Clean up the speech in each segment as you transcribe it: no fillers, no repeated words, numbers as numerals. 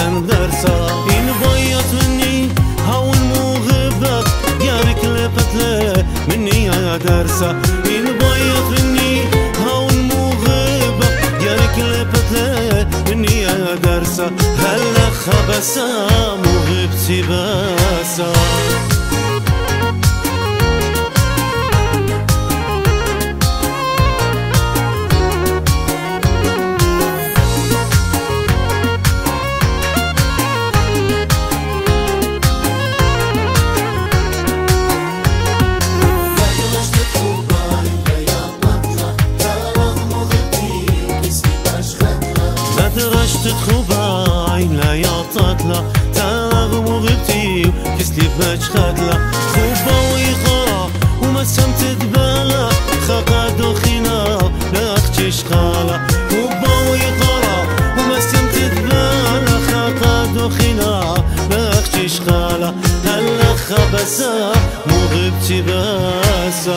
كان درسا إن بيت مني هون مو غبك يارك لفتلة مني يا درسا إن بيت مني هون مو غبك يارك لفتلة مني يا درسا هلا خبسا مو غبتي باسا رشت خوباين لا يعطتلا تاغ مغبتي كسلي بمجخدلا خوبا ويخا وما سمت دبالا خاقا دوخينا لا اختش خالا خوبا ويخا وما سمت دبالا خاقا دوخينا لا اختش خالا هلا خبسا مغبتي باسا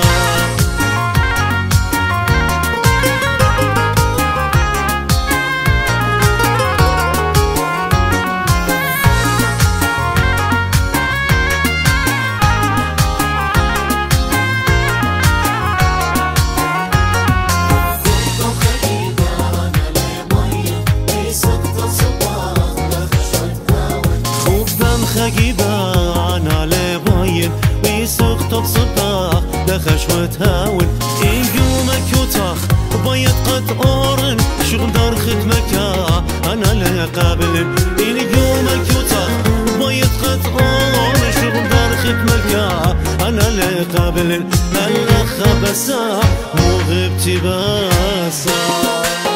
خجيبان على باين ويسوق طب صباح دخش وتهاون يومك يطخ بيت قد أورن شغل دار ختمك أنا لا قابل يومك يطخ بيت قد أورن شغل دار ختمك أنا لا قابل هلا خبسا مو غبتي باسا